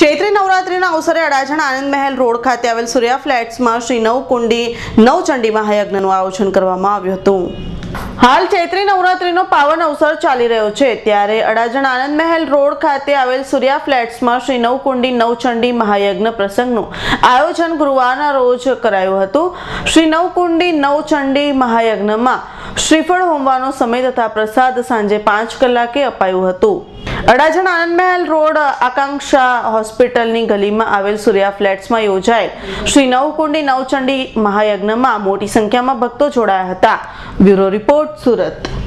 ચૈત્રી નવરાત્રીના અવસરે અડાજણ આનંદ મહેલ રોડ ખાતે આવેલ સૂર્યા ફ્લેટ્સમાં શ્રી નવકુંડી નવચંડી મહાયજ્ઞનું આયોજન કરવામાં આવ્યું હતું। હાલ ચૈત્રી નવરાત્રીનો પાવન અવસર ચાલી રહ્યો છે, ત્યારે અડાજણ આનંદ મહેલ રોડ ખાતે આવેલ સૂર્યા ફ્લેટ્સમાં શ્રી નવકુંડી નવચંડી મહાયજ્ઞ પ્રસંગનું આયોજન ગુરુવારના રોજ કરાયું હતું। શ્રી નવકુંડી નવચંડી મહાયજ્ઞમાં શ્રીફળ હોમવાનો સમય તથા પ્રસાદ સાંજે 5 કલાકે અપાયું હતું। અડાજણ આનંદ મહેલ રોડ આકાંક્ષા હોસ્પિટલની ગલીમાં આવેલ સૂર્યા ફ્લેટ્સમાં યોજાયેલ શ્રી નવકુંડી નવચંડી મહાયજ્ઞમાં મોટી સંખ્યામાં ભક્તો જોડાયા હતા। Bureau report, Surat.